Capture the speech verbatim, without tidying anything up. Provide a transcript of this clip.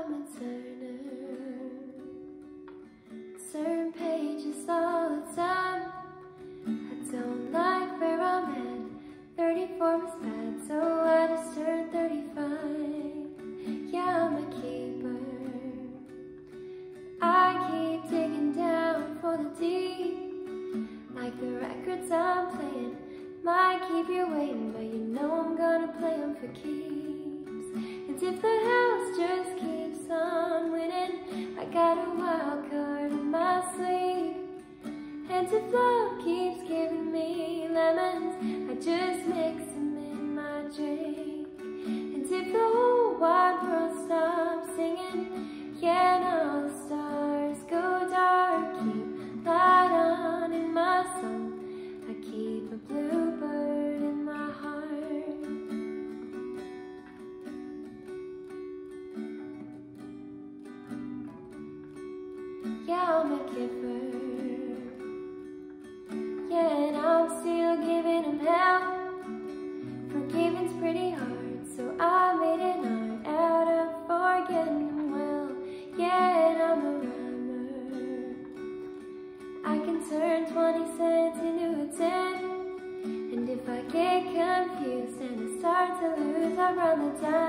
I'm a turner, certain pages all the time. I don't like where I'm at, thirty-four was bad, so I just turned thirty-five. Yeah, I'm a keeper, I keep digging down for the deep. Like the records I'm playing might keep you waiting, but you know I'm gonna play them for keeps. And if the house just keeps on winning, I got a wild card in my sleeve. And if love keeps giving me lemons, I just mix them in my drink. And if the whole wide world stops singing, yeah, and all the stars go dark, keep light on in my soul. I keep a bluebird in my heart. Yeah, I'm a giver, yeah, and I'm still giving them hell. Forgiving's pretty hard, so I made an art out of forgetting them well. Yeah, and I'm a rhymer, I can turn twenty cents into a ten. And if I get confused and I start to lose, I run the time.